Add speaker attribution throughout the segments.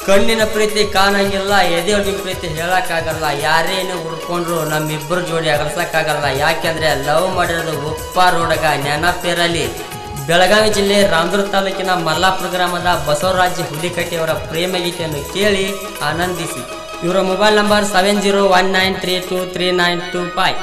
Speaker 1: ಕಣ್ಣಿನ ಪ್ರೀತಿ ಕಾಣಂಗಿಲ್ಲ, ಎದೆಯೊಳಗಿನ ಪ್ರೀತಿ ಹೇಳಕ್ಕಾಗಲ್ಲ. ಯಾರೇನು ಹುಡ್ಕೊಂಡ್ರು ನಮ್ಮಿಬ್ಬರು ಜೋಡಿ ಅಗಲ್ಸಕ್ಕಾಗಲ್ಲ. ಯಾಕೆಂದ್ರೆ ಲವ್ ಮಾಡಿರೋದು ಉಪ್ಪಾರ ಹುಡುಗ ನೆನಪಿರಲಿ. ಬೆಳಗಾವಿ ಜಿಲ್ಲೆ ರಾಮದುರ್ಗ ತಾಲೂಕಿನ ಮಲ್ಲಾಪುರ ಗ್ರಾಮದ ಬಸವರಾಜ್ ಹುಲಿಕಟ್ಟಿ ಅವರ ಪ್ರೇಮ ಗೀತೆಯನ್ನು ಕೇಳಿ ಆನಂದಿಸಿ. ಇವರ ಮೊಬೈಲ್ ನಂಬರ್ 7019323925.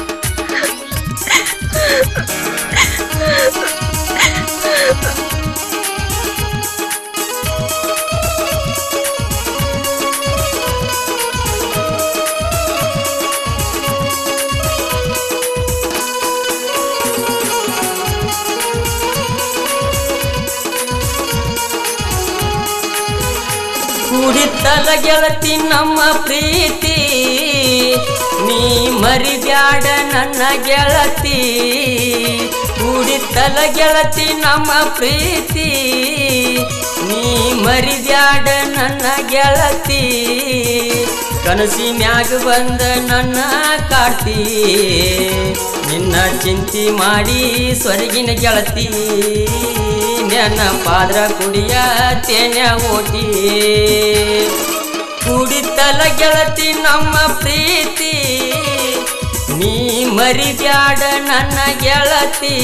Speaker 1: ಕುಡಿತಲ ಗೆಳತಿ ನಮ್ಮ ಪ್ರೀತಿ, ನೀ ಮರಿಬ್ಯಾಡ ನನ್ನ ಗೆಳತಿ. ಕುಡಿತಲ ಗೆಳತಿ ನಮ್ಮ ಪ್ರೀತಿ, ನೀ ಮರಿಬ್ಯಾಡ ನನ್ನ ಗೆಳತಿ. ಕನಸಿನ್ಯಾಗ ಬಂದ ನನ್ನ ಕಾಡ್ತಿ, ನಿನ್ನ ಚಿಂತಿ ಮಾಡಿ ಸ್ವರ್ಗಿನ ಗೆಳತಿ. ನನ್ನ ಪಾದ್ರ ಕುಡಿಯ ತೇನ ಓಟಿ. ಕುಡಿತಲ ಗೆಳತಿ ನಮ್ಮ ಪ್ರೀತಿ, ನೀ ಮರಿಬ್ಯಾಡ ನನ್ನ ಗೆಳತಿ.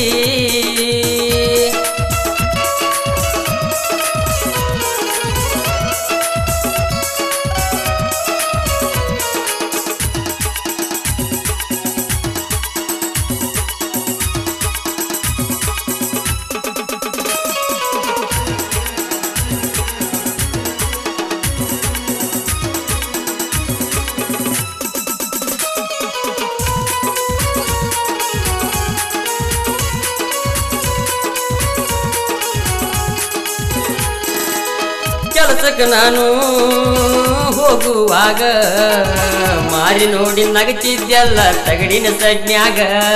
Speaker 1: ಕೆಲಸಕ್ಕೆ ನಾನು ಹೋಗುವಾಗ ಮಾರಿ ನೋಡಿ ನಗಚಿದ್ಯಲ್ಲ ತಗಡಿನ ಸಜ್ಞಾಗ.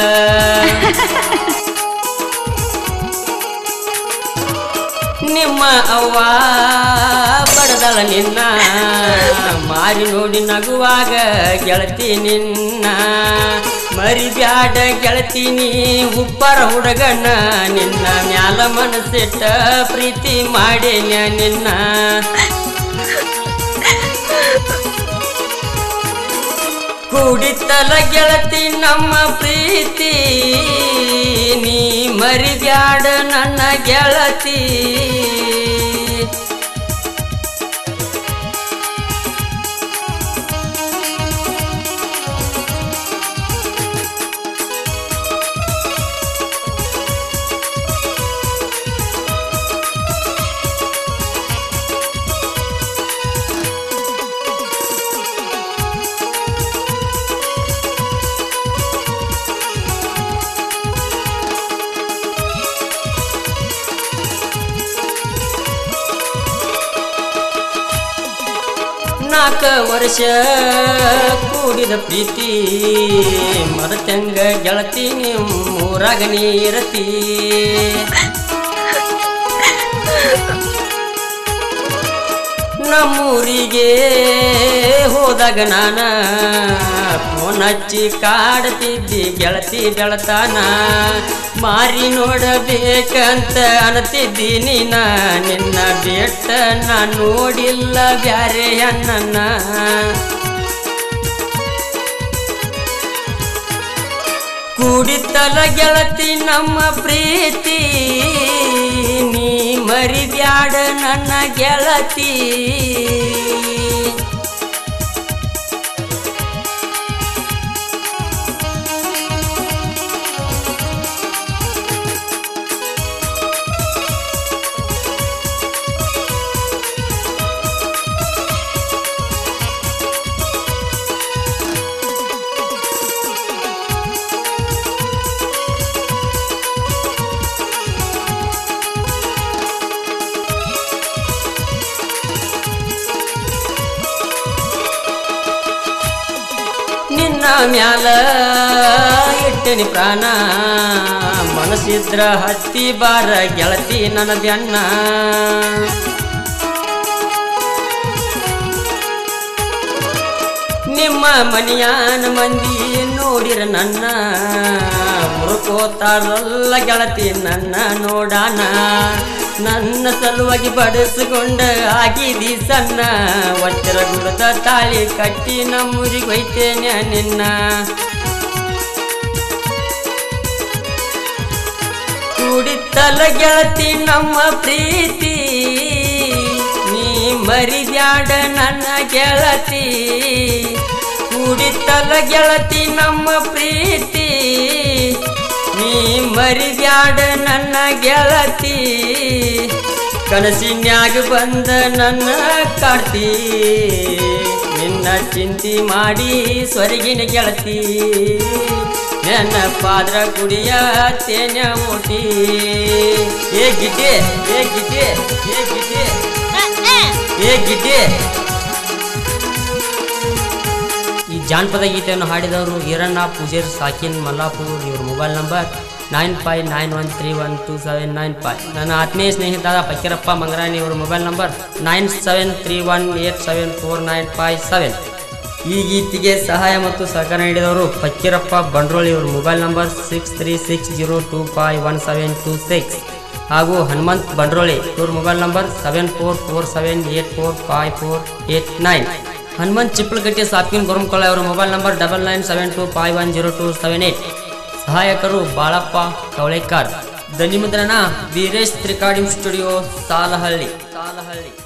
Speaker 1: ನಿಮ್ಮ ಅವ್ವ ಬಡದಳ ನಿನ್ನ ಮಾರಿ ನೋಡಿ ನಗುವಾಗ ಗೆಳತಿ ನಿನ್ನ. ಮರಿಬ್ಯಾಡ ಗೆಳತಿ ನೀ ಉಪ್ಪರ ಹುಡುಗನ, ನಿನ್ನ ಮ್ಯಾಲ ಮನಸ್ಸಿಟ್ಟ ಪ್ರೀತಿ ಮಾಡೇನ ನಿನ್ನ. ಕುಡಿತಲ ಗೆಳತಿ ನಮ್ಮ ಪ್ರೀತಿ, ನೀ ಮರಿಬ್ಯಾಡ ನನ್ನ ಗೆಳತಿ. ನಾಲ್ಕು ವರ್ಷ ಕೂಡಿದ ಪ್ರೀತಿ ಮರತಂಗ ಗೆಳತಿ ನಿಮ್ಮೂರಾಗ ನೀರತಿ. ನಮ್ಮೂರಿಗೆ ಹೋದಾಗ ನಾನ ಫೋನ್ ಹಚ್ಚಿ ಕಾಡ್ತಿದ್ದಿ ಗೆಳತಿ ಬೆಳತಾನ. ಮಾರಿ ನೋಡಬೇಕಂತ ಅನ್ನತಿದ್ದೀನಿ ನಿನ್ನ ಬೆಟ್ಟ ನಾ ನೋಡಿಲ್ಲ ಬ್ಯಾರೆ ಅನ್ನ. ಕುಡಿತಲ ಗೆಳತಿ ನಮ್ಮ ಪ್ರೀತಿ, ನೀ ಮರಿಬ್ಯಾಡ ನನ್ನ ಗೆಳತಿ. ನಿನ್ನ ಮ್ಯಾಲ ಇಟ್ಟನಿ ಪ್ರಾಣ, ಮನಸ್ಸಿದ್ರ ಹತ್ತಿ ಬಾರ ಗೆಳತಿ ನನ್ನ ಬೆನ್ನ. ನಿಮ್ಮ ಮನೆಯಾನ ಮಂದಿ ನೋಡಿರ ನನ್ನ ಮುರುಕೋತಾರಲ್ಲ ಗೆಳತಿ ನನ್ನ ನೋಡಾನ. ನನ್ನ ಸಲುವಾಗಿ ಬಡಿಸಿಕೊಂಡ ಆಗಿದಿ ಸಣ್ಣ ಒತ್ತರ ಗುಡದ ತಾಳಿ ಕಟ್ಟಿ ನಮ್ಮೂರಿಗೆ ಒಯ್ತೇನೆ ನಿನ್ನ ಕುಡಿತಲ ಗೆಳತಿ ನಮ್ಮ ಪ್ರೀತಿ ನೀ ಮರಿಬ್ಯಾಡ ನನ್ನ ಗೆಳತಿ ಕುಡಿತಲ ಗೆಳತಿ ನಮ್ಮ ಪ್ರೀತಿ ನೀ ಮರಿಬ್ಯಾಡ ನನ್ನ ಗೆಳತಿ ಕನಸಿನ್ಯಾಗ ಬಂದ ನನ್ನ ಕಾಡ್ತಿ ನಿನ್ನ ಚಿಂತಿ ಮಾಡಿ ಸ್ವರ್ಗಿನ ಗೆಳತಿ ನನ್ನ ಪಾದ್ರ ಕುಡಿಯ ತೇನ ಮೂಟಿ ಏ ಗಿಡ್ಡೆ ಏ ಗಿಡ್ಡೆ ಏ ಗಿಡ್ಡೆ ಏ ಗಿಡ್ಡೆ ಈ ಜಾನಪದ ಗೀತೆಯನ್ನು ಹಾಡಿದವರು ಈರಣ್ಣ ಪೂಜಾರಿ ಸಾಕಿನ್ ಮಲ್ಲಾಪುರ್ ಇವ್ರ ಮೊಬೈಲ್ ನಂಬರ್ 9591312795 ನನ್ನ ಆತ್ಮೀಯ ಸ್ನೇಹಿತರಾದ ಫಕೀರಪ್ಪ ಮಂಗರಾಣಿ ಇವ್ರ ಮೊಬೈಲ್ ನಂಬರ್ 9731874957 ಈ ಗೀತೆಗೆ ಸಹಾಯ ಮತ್ತು ಸಹಕಾರ ನೀಡಿದವರು ಫಕೀರಪ್ಪ ಬಂಡ್ರೋಳಿ ಇವ್ರ ಮೊಬೈಲ್ ನಂಬರ್ 6360251726 ಹಾಗೂ ಹನುಮಂತ್ ಬಂಡ್ರೋಳಿ ಇವ್ರ ಮೊಬೈಲ್ ನಂಬರ್ 7447845489 ಹನುಮಂತ್ ಚಿಪ್ಪಲಗಟ್ಟಿ ಸಾಪ್ಕಿನ್ ಗೊರಮಕೊಳ ಅವರ ಮೊಬೈಲ್ ನಂಬರ್ 9975102778 ಸಹಾಯಕರು ಬಾಳಪ್ಪ ಕವಳೇಕರ್ ಧ್ವನಿ ಮುದ್ರಣ ವೀರೇಶ್ ರೆಕಾರ್ಡಿಂಗ್ ಸ್ಟುಡಿಯೋ ಸಾಲಹಳ್ಳಿ